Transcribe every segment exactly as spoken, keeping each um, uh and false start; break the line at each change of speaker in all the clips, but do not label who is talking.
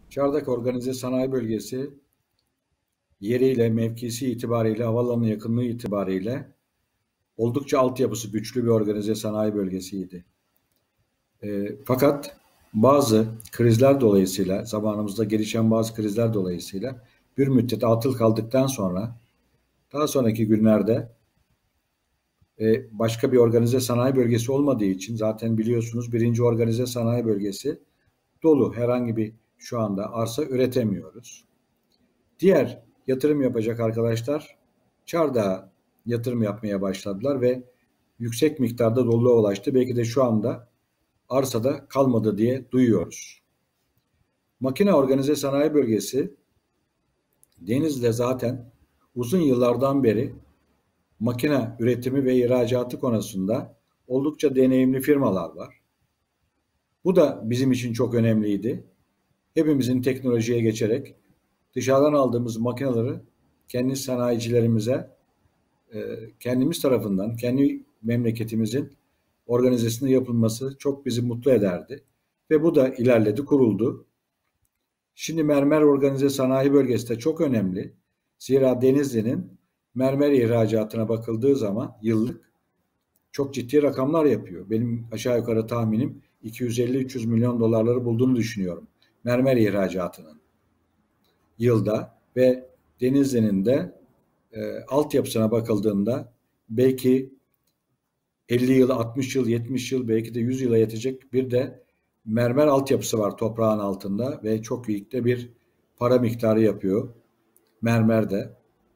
Çardak Organize Sanayi Bölgesi yeriyle, mevkisi itibariyle, havaalanı yakınlığı itibariyle oldukça altyapısı güçlü bir organize sanayi bölgesiydi. E, fakat bazı krizler dolayısıyla, zamanımızda gelişen bazı krizler dolayısıyla bir müddet atıl kaldıktan sonra daha sonraki günlerde e, başka bir organize sanayi bölgesi olmadığı için zaten biliyorsunuz birinci organize sanayi bölgesi dolu. Herhangi bir şu anda arsa üretemiyoruz. Diğer yatırım yapacak arkadaşlar Çardak'a yatırım yapmaya başladılar ve yüksek miktarda doluluğa ulaştı. Belki de şu anda arsada kalmadı diye duyuyoruz. Makine Organize Sanayi Bölgesi Denizli'de zaten uzun yıllardan beri makine üretimi ve ihracatı konusunda oldukça deneyimli firmalar var. Bu da bizim için çok önemliydi. Hepimizin teknolojiye geçerek dışarıdan aldığımız makineleri kendi sanayicilerimize kendimiz tarafından, kendi memleketimizin organizasında yapılması çok bizi mutlu ederdi. Ve bu da ilerledi, kuruldu. Şimdi mermer organize sanayi bölgesi de çok önemli. Zira Denizli'nin mermer ihracatına bakıldığı zaman yıllık çok ciddi rakamlar yapıyor. Benim aşağı yukarı tahminim iki yüz elli üç yüz milyon dolarları bulduğunu düşünüyorum. Mermer ihracatının yılda ve Denizli'nin de e, altyapısına bakıldığında belki elli yıl, altmış yıl, yetmiş yıl, belki de yüz yıla yetecek bir de mermer altyapısı var toprağın altında ve çok büyük de bir para miktarı yapıyor mermerde.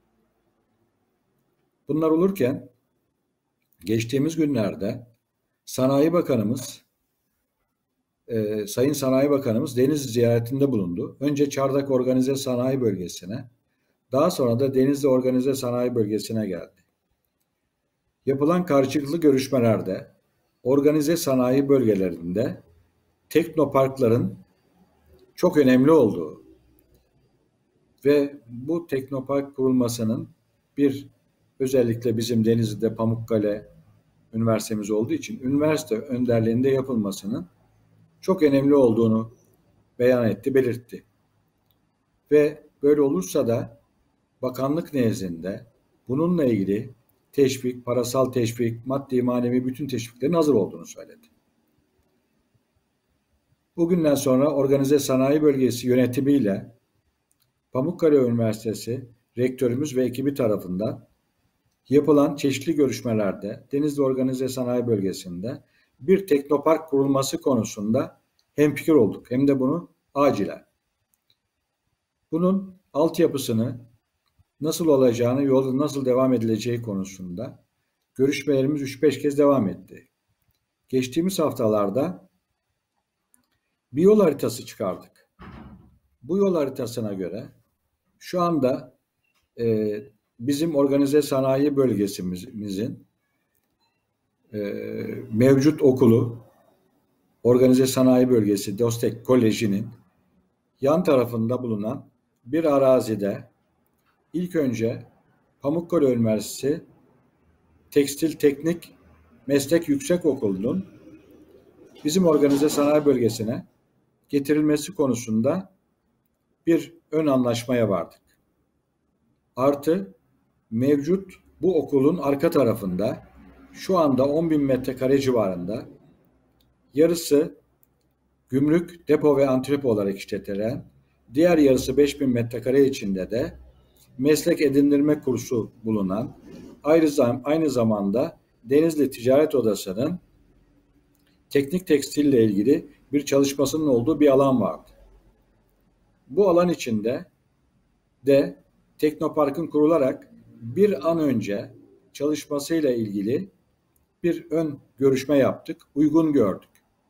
Bunlar olurken geçtiğimiz günlerde Sanayi Bakanımız, e, Sayın Sanayi Bakanımız Denizli ziyaretinde bulundu. Önce Çardak Organize Sanayi Bölgesi'ne, daha sonra da Denizli Organize Sanayi Bölgesi'ne geldi. Yapılan karşılıklı görüşmelerde organize sanayi bölgelerinde teknoparkların çok önemli olduğu ve bu teknopark kurulmasının bir özellikle bizim Denizli'de Pamukkale Üniversitemiz olduğu için üniversite önderliğinde yapılmasının çok önemli olduğunu beyan etti, belirtti. Ve böyle olursa da bakanlık nezdinde bununla ilgili teşvik, parasal teşvik, maddi manevi bütün teşviklerin hazır olduğunu söyledi. Bugünden sonra Organize Sanayi Bölgesi yönetimiyle Pamukkale Üniversitesi rektörümüz ve ekibi tarafından yapılan çeşitli görüşmelerde Denizli Organize Sanayi Bölgesi'nde bir teknopark kurulması konusunda hemfikir olduk. Hem de bunu acilen. Bunun altyapısını nasıl olacağını, yolda nasıl devam edileceği konusunda görüşmelerimiz üç beş kez devam etti. Geçtiğimiz haftalarda bir yol haritası çıkardık. Bu yol haritasına göre şu anda e, bizim organize sanayi bölgesimizin e, mevcut okulu, organize sanayi bölgesi Dostek Koleji'nin yan tarafında bulunan bir arazide ilk önce Pamukkale Üniversitesi Tekstil Teknik Meslek Yüksekokulu'nun bizim organize sanayi bölgesine getirilmesi konusunda bir ön anlaşmaya vardık. Artı mevcut bu okulun arka tarafında şu anda on bin metrekare civarında yarısı gümrük, depo ve antrepo olarak işletilen, diğer yarısı beş bin metrekare içinde de meslek edindirme kursu bulunan, aynı zamanda Denizli Ticaret Odası'nın teknik tekstille ilgili bir çalışmasının olduğu bir alan vardı. Bu alan içinde de Teknopark'ın kurularak bir an önce çalışmasıyla ilgili bir ön görüşme yaptık, uygun gördük.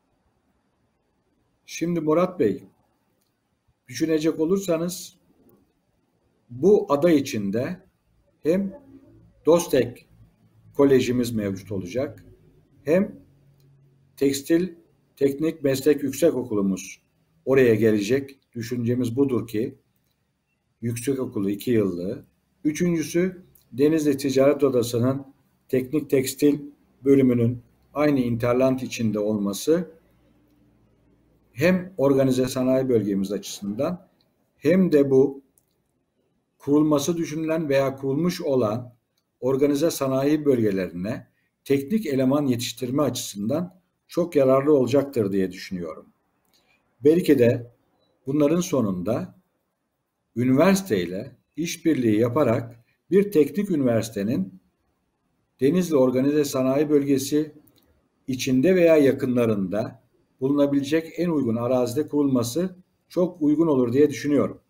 Şimdi Murat Bey, düşünecek olursanız bu ada içinde hem Dostek Kolejimiz mevcut olacak, hem Tekstil Teknik Meslek Yüksekokulumuz oraya gelecek. Düşüncemiz budur ki yüksekokulu iki yıllığı. Üçüncüsü Denizli Ticaret Odası'nın teknik tekstil bölümünün aynı interland içinde olması hem organize sanayi bölgemiz açısından hem de bu kurulması düşünülen veya kurulmuş olan organize sanayi bölgelerine teknik eleman yetiştirme açısından çok yararlı olacaktır diye düşünüyorum. Belki de bunların sonunda üniversiteyle işbirliği yaparak bir teknik üniversitenin Denizli Organize Sanayi Bölgesi içinde veya yakınlarında bulunabilecek en uygun arazide kurulması çok uygun olur diye düşünüyorum.